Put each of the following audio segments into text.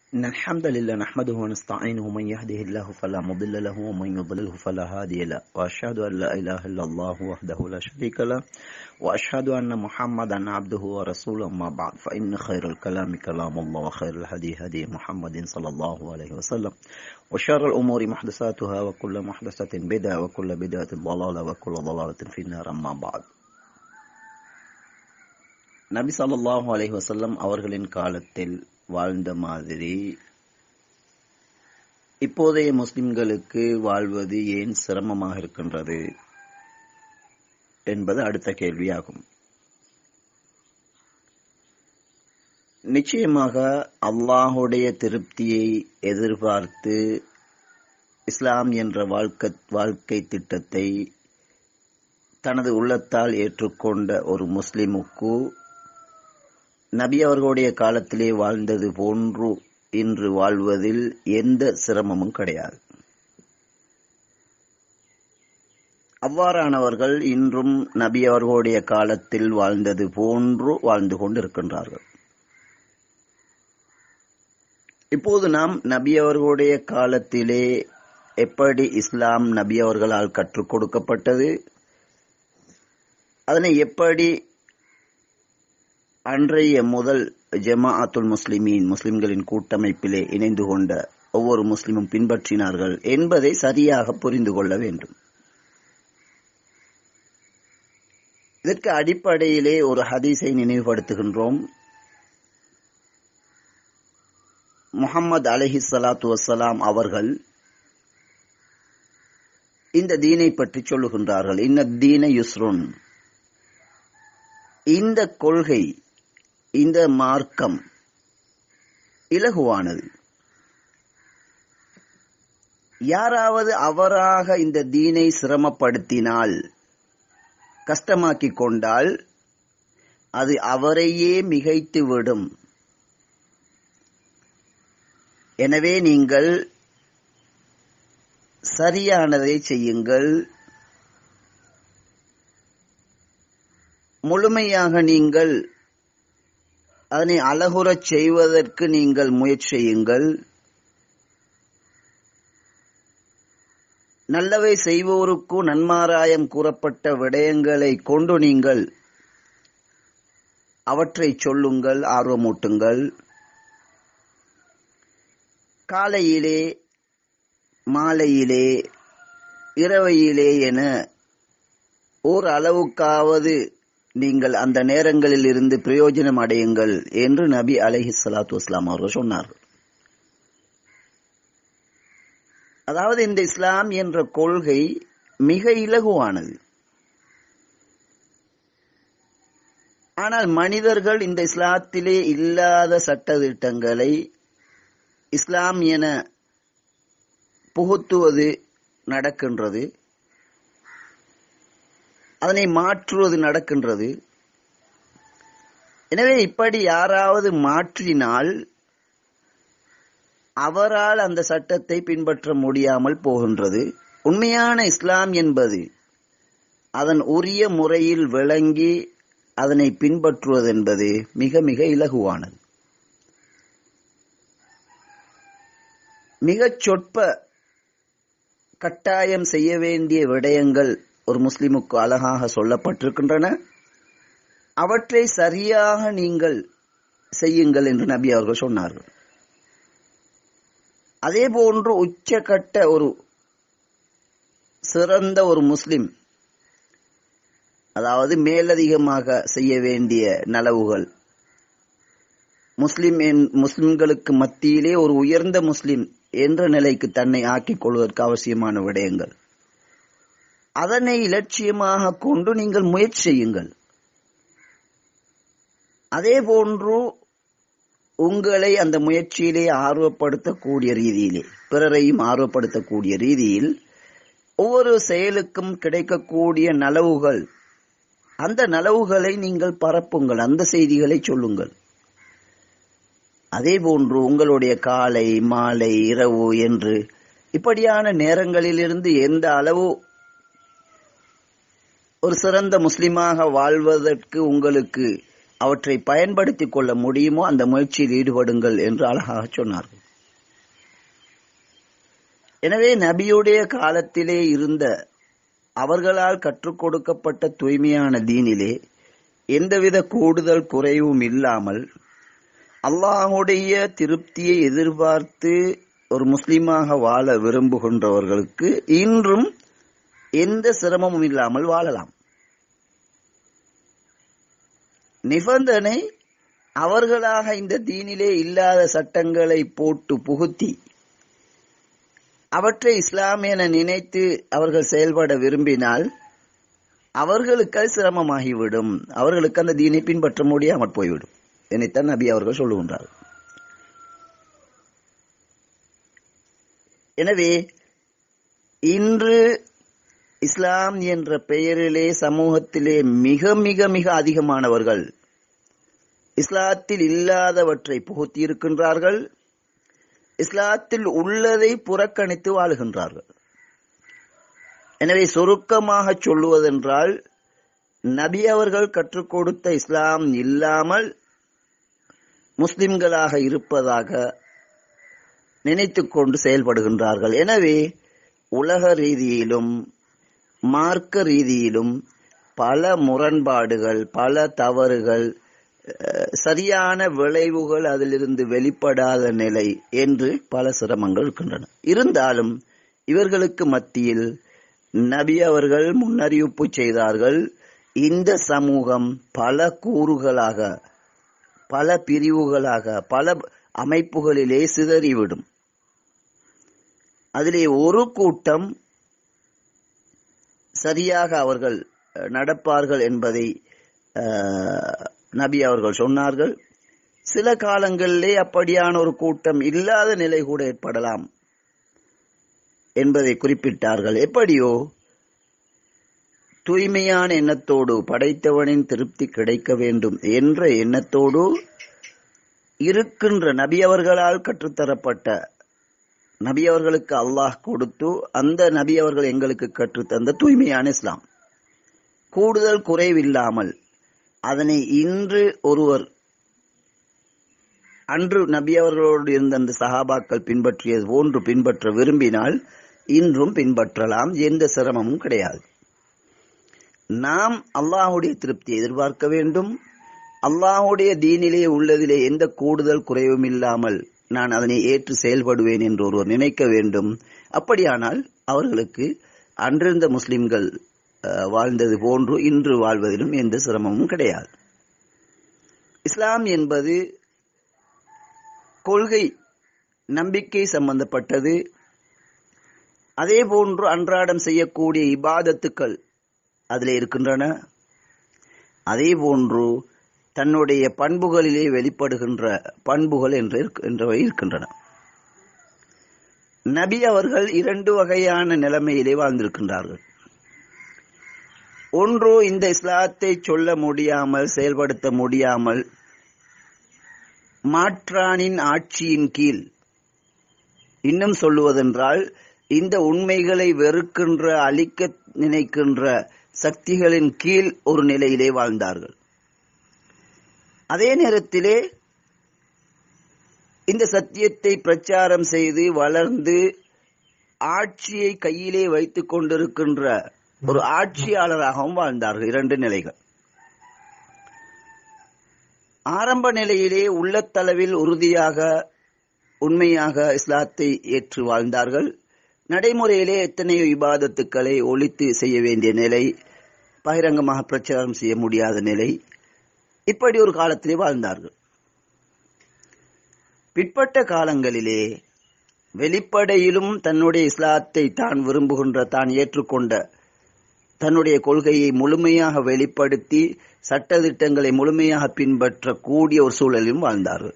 إن الحمد لله نحمده ونستعينه من يهده الله فلا مضل له ومن يضلله فلا هادي له وأشهد أن لا إله إلا الله وحده لا شريك له وأشهد أن محمدا عبده ورسوله ما بعد فإن خير الكلام كلام الله وخير الهدي هدي محمد صلى الله عليه وسلم وشر الأمور محدثاتها وكل محدثة بدعة وكل بدعة ضلالة وكل ضلالة في النار أما بعد. நபி ஸல்லல்லாஹு அலைஹி வஸல்லம் அவர்களின் காலத்தில் வாழ்ந்த மாதிரி இப்போதைய முஸ்லிம்களுக்கு வாழ்வது ஏன் சிரமமாக இருக்கின்றது என்பது அடுத்த கேள்வியாகும். நிச்சயமாக அல்லாஹுடைய திருப்தியை எதிர்பார்த்து இஸ்லாம் என்ற வாழ்க்கை திட்டத்தை தனது உள்ளத்தால் ஏற்றுக்கொண்ட ஒரு முஸ்லிமுக்கு நபி அவர்களுடைய காலத்திலே வாழ்ந்தது போன்று இன்று வாழ்வதில் எந்த சிரமமும் கிடையாது. அவ்வாறானவர்கள் இன்றும் நபி அவர்களுடைய காலத்தில் வாழ்ந்தது போன்று வாழ்ந்து கொண்டிருக்கின்றார்கள். இப்போது நாம் நபி அவர்களுடைய காலத்திலே எப்படி இஸ்லாம் நபி அவர்களால் கற்றுக் கொடுக்கப்பட்டது, அதனை எப்படி அன்றைய முதல் ஜமாஅத்துல் முஸ்லிமீன் முஸ்லிம்களின் கூட்டமைப்பிலே இணைந்து கொண்ட ஒவ்வொரு முஸ்லிமும் பின்பற்றினார்கள் என்பதை சரியாக புரிந்து கொள்ள வேண்டும். இதற்கு அடிப்படையிலே ஒரு ஹதீஸை நினைவுபடுத்துகின்றோம். முஹம்மது அலைஹிஸ்ஸலாத்து வஸ்ஸலாம் அவர்கள் இந்த தீனை பற்றி சொல்லுகின்றார்கள். இன்ன தீன யுஸ்ருன், இந்த கொள்கை, இந்த மார்க்கம் இலகுவானது. யாராவது அவராக இந்த தீனை சிரமப்படுத்தினால், கஷ்டமாக்கிக் கொண்டால் அது அவரையே மிகைத்து விடும். எனவே நீங்கள் சரியானதை செய்யுங்கள், முழுமையாக நீங்கள் அதனை அழகுறச் செய்வதற்கு நீங்கள் முயற்சி செய்யுங்கள். நல்லவை செய்வோருக்கு நன்மாராயம் கூறப்பட்ட விடயங்களை கொண்டு நீங்கள் அவற்றை சொல்லுங்கள், ஆர்வமூட்டுங்கள். காலையிலே, மாலையிலே, இரவையிலே என ஓர் அளவுக்காவது நீங்கள் அந்த நேரங்களில் இருந்து பிரயோஜனம் அடையுங்கள் என்று நபி அலைஹிஸ்ஸலாத்து வஸ்ஸலாம் அவர்கள் சொன்னார்கள். அதாவது இந்த இஸ்லாம் என்ற கொள்கை மிக இலகுவானது. ஆனால் மனிதர்கள் இந்த இஸ்லாத்திலே இல்லாத சட்டதிட்டங்களை இஸ்லாம் என புகுத்துவது நடக்கின்றது, அதனை மாற்றுவது நடக்கின்றது. எனவே இப்படி யாராவது மாற்றினால் அவரால் அந்த சட்டத்தை பின்பற்ற முடியாமல் போகின்றது. உண்மையான இஸ்லாம் என்பது அதன் உரிய முறையில் விளங்கி அதனை பின்பற்றுவது என்பது மிக மிக இலகுவானது. மிகச் சொற்ப கட்டாயம் செய்ய வேண்டிய விடயங்கள் ஒரு முஸ்லிமுக்கு அழகாக சொல்லப்பட்டிருக்கின்றன. அவற்றை சரியாக நீங்கள் செய்யுங்கள் என்று நபி அவர்கள் சொன்னார்கள். அதே போன்று உச்சகட்ட ஒரு சிறந்த ஒரு முஸ்லிம், அதாவது மேலதிகமாக செய்ய வேண்டிய நலவுகள், முஸ்லிம்களுக்கு மத்தியிலே ஒரு உயர்ந்த முஸ்லிம் என்ற நிலைக்கு தன்னை ஆக்கிக் கொள்வதற்கு அவசியமான விடயங்கள், அதனை இலட்சியமாக கொண்டு நீங்கள் முயற்சி செய்யுங்கள். அதே போன்று உங்களை அந்த முயற்சியிலே ஆர்வப்படுத்தக்கூடிய ரீதியிலே, பிறரையும் ஆர்வப்படுத்தக்கூடிய ரீதியில் ஒவ்வொரு செயலுக்கும் கிடைக்கக்கூடிய நலவுகள், அந்த நலவுகளை நீங்கள் பரப்புங்கள், அந்த செய்திகளை சொல்லுங்கள். அதே போன்று உங்களுடைய காலை, மாலை, இரவு என்று இப்படியான நேரங்களிலிருந்து எந்த அளவு ஒரு சிறந்த முஸ்லிமாக வாழ்வதற்கு உங்களுக்கு அவற்றை பயன்படுத்திக் கொள்ள முடியுமோ அந்த முயற்சியில் ஈடுபடுங்கள் என்று அழகாக சொன்னார்கள். எனவே நபியுடைய காலத்திலே இருந்த அவர்களால் கற்றுக் கொடுக்கப்பட்ட தூய்மையான தீனிலே எந்தவித கூடுதல் குறைவும் இல்லாமல் அல்லாஹுடைய திருப்தியை எதிர்பார்த்து ஒரு முஸ்லிமாக வாழ விரும்புகின்றவர்களுக்கு இன்றும் எந்த சிரமமும் இல்லாமல் வாழலாம். நிபந்தனை அவர்களாக இந்த தீனிலே இல்லாத சட்டங்களை போட்டு புகுத்தி அவற்றை இஸ்லாம் என நினைத்து அவர்கள் செயல்பட விரும்பினால் அவர்களுக்கு அது சிரமமாகிவிடும். அவர்களுக்கு அந்த தீனை பின்பற்ற முடியாமல் போய்விடும். என்னைத்தான் நபி அவர்கள் சொல்லுகின்றார்கள். எனவே இன்று இஸ்லாம் என்ற பெயரிலே சமூகத்திலே மிக மிக மிக அதிகமானவர்கள் இஸ்லாத்தில் இல்லாதவற்றை புகுத்தி இருக்கின்றார்கள். இஸ்லாத்தில் உள்ளதை புறக்கணித்து வாழுகின்றார்கள். எனவே சுருக்கமாக சொல்லுவதென்றால் நபி அவர்கள் கற்றுக் கொடுத்த இஸ்லாம் இல்லாமல் முஸ்லிம்களாக இருப்பதாக நினைத்துக் கொண்டு செயல்படுகின்றார்கள். எனவே உலக ரீதியிலும் மார்க்க ரீதியிலும் பல முரண்பாடுகள், பல தவறுகள், சரியான விளைவுகள் அதிலிருந்து வெளிப்படாத நிலை என்று பல சிரமங்கள் இருக்கின்றன. இருந்தாலும் இவர்களுக்கு மத்தியில் நபி அவர்கள் முன்னறிவிப்பு செய்தார்கள், இந்த சமூகம் பல கூறுகளாக, பல பிரிவுகளாக, பல அமைப்புகளிலே சிதறிவிடும். அதிலே ஒரு கூட்டம் சரியாக அவர்கள் நடப்பார்கள் என்பதை நபி அவர்கள் சொன்னார்கள். சில காலங்களிலே அப்படியான ஒரு கூட்டம் இல்லாத நிலை கூட ஏற்படலாம் என்பதை குறிப்பிட்டார்கள். எப்படியோ தூய்மையான எண்ணத்தோடு படைத்தவனின் திருப்தி கிடைக்க வேண்டும் என்ற எண்ணத்தோடு இருக்கின்ற நபி அவர்களால் கற்றுத்தரப்பட்ட, நபி அவர்களுக்கு அல்லாஹ் கொடுத்து அந்த நபி அவர்கள் எங்களுக்கு கற்றுத்தந்த தூய்மையான இஸ்லாம் கூடுதல் குறைவில்லாமல் அதனை இன்று ஒருவர் அன்று நபி அவர்களோடு இருந்த அந்த சஹாபாக்கள் பின்பற்றியது போன்று பின்பற்ற விரும்பினால் இன்றும் பின்பற்றலாம். எந்த சிரமமும் கிடையாது. நாம் அல்லாஹுடைய திருப்தியை எதிர்பார்க்க வேண்டும். அல்லாஹுடைய தீனிலே உள்ளதிலே எந்த கூடுதல் குறைவும் இல்லாமல் நான் அதனை ஏற்று செயல்படுவேன் என்று ஒருவர் நினைக்க வேண்டும். அப்படியானால் அவர்களுக்கு அன்றிருந்த முஸ்லிம்கள் வாழ்ந்தது போன்று இன்று வாழ்வதிலும் எந்த சிரமமும் கிடையாது. இஸ்லாம் என்பது கொள்கை, நம்பிக்கை சம்பந்தப்பட்டது. அதே போன்று அன்றாடம் செய்யக்கூடிய இபாதத்துக்கள் அதிலே இருக்கின்றன. அதே போன்று தன்னுடைய பண்புகளிலே வெளிப்படுகின்ற பண்புகள் என்றவை இருக்கின்றன. நபி அவர்கள் இரண்டு வகையான நிலைமையிலே வாழ்ந்திருக்கின்றார்கள். ஒன்று, இந்த இஸ்லாத்தை சொல்ல முடியாமல், செயல்படுத்த முடியாமல் மாற்றானின் ஆட்சியின் கீழ், இன்னும் சொல்லுவதென்றால் இந்த உண்மைகளை வெறுக்கின்ற, அழிக்க நினைக்கின்ற சக்திகளின் கீழ் ஒரு நிலையிலே வாழ்ந்தார்கள். அதே நேரத்திலே இந்த சத்தியத்தை பிரச்சாரம் செய்து வளர்ந்து ஆட்சியை கையிலே வைத்துக் கொண்டிருக்கின்ற ஒரு ஆட்சியாளராகவும் வாழ்ந்தார்கள். இரண்டு நிலைகள். ஆரம்ப நிலையிலே உள்ளத்தளவில் உறுதியாக, உண்மையாக இஸ்லாத்தை ஏற்று வாழ்ந்தார்கள். நடைமுறையிலே எத்தனையோ இபாதத்துக்களை ஒழித்து செய்ய வேண்டிய நிலை, பகிரங்கமாக பிரச்சாரம் செய்ய முடியாத நிலை, இப்படி ஒரு காலத்திலே வாழ்ந்தார்கள். பிற்பட்ட காலங்களிலே வெளிப்படையிலும் தன்னுடைய இஸ்லாத்தை தான் விரும்புகின்ற, தான் ஏற்றுக்கொண்ட தன்னுடைய கொள்கையை முழுமையாக வெளிப்படுத்தி சட்டதிட்டங்களை முழுமையாக பின்பற்றக்கூடிய ஒரு சூழலிலும் வாழ்ந்தார்கள்.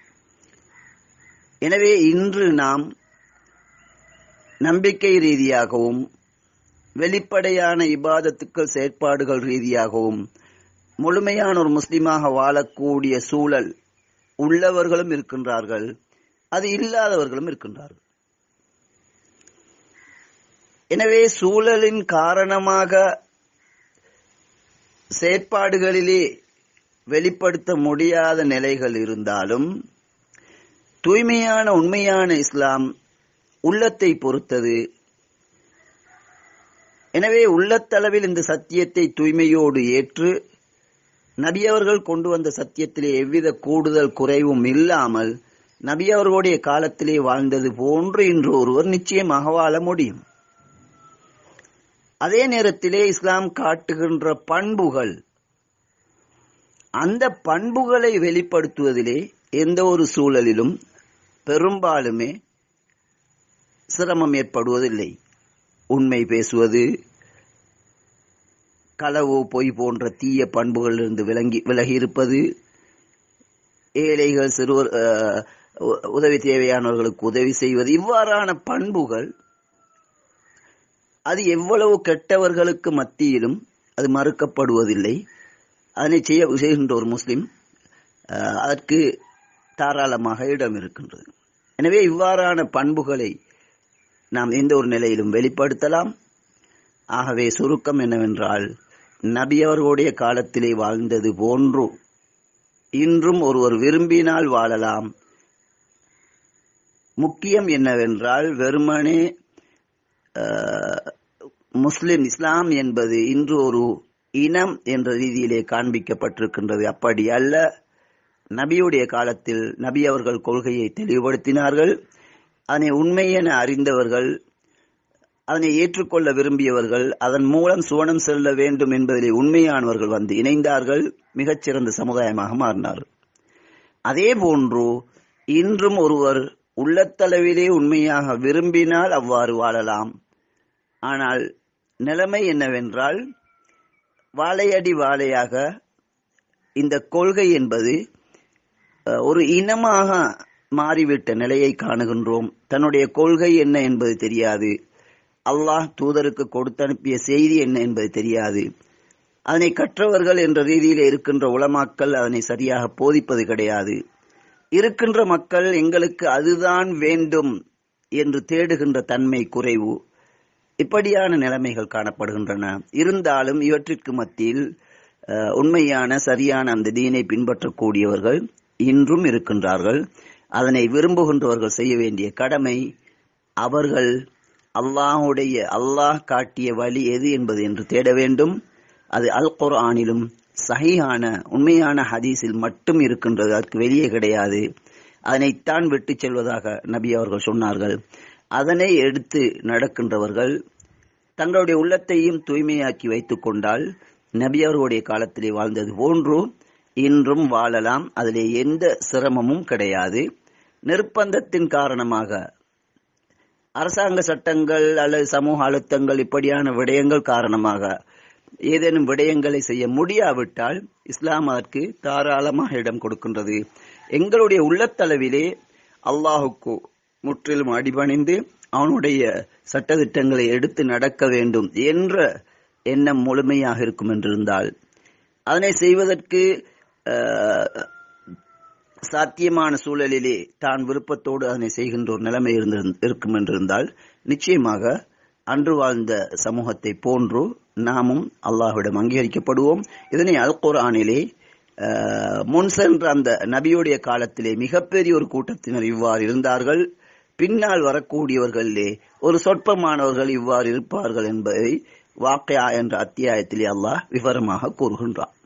எனவே இன்று நாம் நம்பிக்கை ரீதியாகவும் வெளிப்படையான இபாதத்துக்கள் செயற்பாடுகள் ரீதியாகவும் முழுமையான ஒரு முஸ்லிமாக வாழக்கூடிய சூழல் உள்ளவர்களும் இருக்கின்றார்கள், அது இல்லாதவர்களும் இருக்கின்றார்கள். எனவே சூழலின் காரணமாக செயற்பாடுகளிலே வெளிப்படுத்த முடியாத நிலைகள் இருந்தாலும் தூய்மையான உண்மையான இஸ்லாம் உள்ளத்தை பொறுத்தது. எனவே உள்ளத்தளவில் இந்த சத்தியத்தை தூய்மையோடு ஏற்று நபி அவர்கள் கொண்டு வந்த சத்தியத்திலே எவ்வித கூடுதல் குறைவும் இல்லாமல் நபி அவர்களுடைய காலத்திலே வாழ்ந்தது போன்று இன்று ஒருவர் நிச்சயமாக வாழ முடியும். அதே நேரத்திலே இஸ்லாம் காட்டுகின்ற பண்புகள், அந்த பண்புகளை வெளிப்படுத்துவதிலே எந்த ஒரு சூழலிலும் பெரும்பாலுமே சிரமம் ஏற்படுவதில்லை. உண்மை பேசுவது, களவு, பொய் போன்ற தீய பண்புகளிலிருந்து விலகி இருப்பது, ஏழைகள், சிறுவர், உதவி தேவையானவர்களுக்கு உதவி செய்வது, இவ்வாறான பண்புகள் அது எவ்வளவு கெட்டவர்களுக்கு மத்தியிலும் அது மறுக்கப்படுவதில்லை. அதனை செய்கின்ற ஒரு முஸ்லிம் அதற்கு தாராளமாக இடம் இருக்கின்றது. எனவே இவ்வாறான பண்புகளை நாம் எந்த ஒரு நிலையிலும் வெளிப்படுத்தலாம். ஆகவே சுருக்கம் என்னவென்றால், நபி அவர்களுடைய காலத்திலே வாழ்ந்தது போன்று இன்றும் ஒருவர் விரும்பினால் வாழலாம். முக்கியம் என்னவென்றால், வெறுமனே முஸ்லிம் இஸ்லாம் என்பது இன்று ஒரு இனம் என்ற ரீதியிலே காண்பிக்கப்பட்டிருக்கின்றது. அப்படி அல்ல. நபியுடைய காலத்தில் நபி அவர்கள் கொள்கையை தெளிவுபடுத்தினார்கள். அதனை உண்மை என அறிந்தவர்கள், அதனை ஏற்றுக்கொள்ள விரும்பியவர்கள், அதன் மூலம் சுவனம் செல்ல வேண்டும் என்பதிலே உண்மையானவர்கள் வந்து இணைந்தார்கள். மிகச்சிறந்த சமுதாயமாக மாறினார்கள். அதே போன்று இன்றும் ஒருவர் உள்ளத்தளவிலே உண்மையாக விரும்பினால் அவ்வாறு வாழலாம். ஆனால் நிலைமை என்னவென்றால், வாழையடி வாழையாக இந்த கொள்கை என்பது ஒரு இனமாக மாறிவிட்ட நிலையை காணுகின்றோம். தன்னுடைய கொள்கை என்ன என்பது தெரியாது. அல்லாஹ் தூதருக்கு கொடுத்தனுப்பிய செய்தி என்ன என்பது தெரியாது. அதனை கற்றவர்கள் என்ற ரீதியில் இருக்கின்ற உலமாக்கள் அதனை சரியாக போதிப்பது கிடையாது. இருக்கின்ற மக்கள் எங்களுக்கு அதுதான் வேண்டும் என்று தேடுகின்ற தன்மை குறைவு. இப்படியான நிலைமைகள் காணப்படுகின்றன. இருந்தாலும் இவற்றிற்கு மத்தியில் உண்மையான சரியான அந்த தீனை பின்பற்றக்கூடியவர்கள் இன்றும் இருக்கின்றார்கள். அதனை விரும்புகின்றவர்கள் செய்ய வேண்டிய கடமை, அவர்கள் அல்லாஹ் காட்டிய வழி எது என்பது என்று தேட வேண்டும். அது அல் குர்ஆனிலும் சஹீஹான உண்மையான ஹதீஸில் மட்டும் இருக்கின்றது, அதற்கு வெளியே கிடையாது. அதனைத்தான் விட்டு செல்வதாக நபி அவர்கள் சொன்னார்கள். அதனை எடுத்து நடக்கின்றவர்கள் தங்களுடைய உள்ளத்தையும் தூய்மையாக்கி வைத்துக் கொண்டால் நபி அவர்களுடைய காலத்திலே வாழ்ந்தது போன்று இன்றும் வாழலாம். அதிலே எந்த சிரமமும் கிடையாது. நிர்பந்தத்தின் காரணமாக அரசாங்க சட்டங்கள் அல்லது சமூக அழுத்தங்கள் இப்படியான விடயங்கள் காரணமாக ஏதேனும் விடயங்களை செய்ய முடியாவிட்டால் இஸ்லாம் அதற்கு தாராளமாக இடம் கொடுக்கின்றது. எங்களுடைய உள்ளத்தளவிலே அல்லாஹுக்கு முற்றிலும் அடிபணிந்து அவனுடைய சட்டதிட்டங்களை எடுத்து நடக்க வேண்டும் என்ற எண்ணம் முழுமையாக இருக்கும் என்றிருந்தால், அதனை செய்வதற்கு சாத்தியமான சூழலிலே தான் விருப்பத்தோடு அதனை செய்கின்ற ஒரு நிலைமை இருக்கும் என்றிருந்தால், நிச்சயமாக அன்று வாழ்ந்த சமூகத்தை போன்று நாமும் அல்லாஹ்விடம் அங்கீகரிக்கப்படுவோம். இதனை அல் குர்ஆனிலே முன் சென்ற அந்த நபியுடைய காலத்திலே மிகப்பெரிய ஒரு கூட்டத்தினர் இவ்வாறு இருந்தார்கள், பின்னால் வரக்கூடியவர்களிலே ஒரு சொற்பமானவர்கள் இவ்வாறு இருப்பார்கள் என்பதை வாக்கியா என்ற அத்தியாயத்திலே அல்லாஹ் விவரமாக கூறுகின்றான்.